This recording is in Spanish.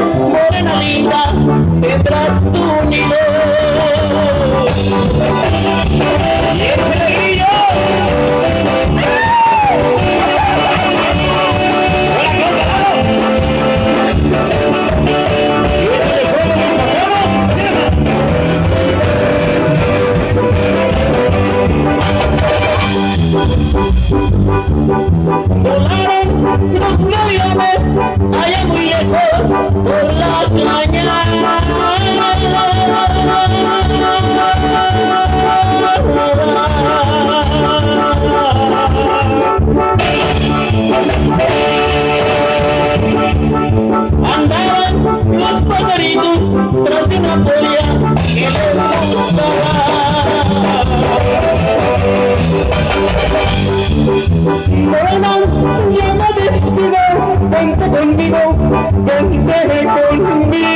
morena linda, tendrás tu nido. ¡Y échale grillo! Volaron los aviones allá muy lejos por la cañada. Andaban los pajaritos tras de una polla que les gustaba. Morena, yo me despido, vente conmigo, vente conmigo.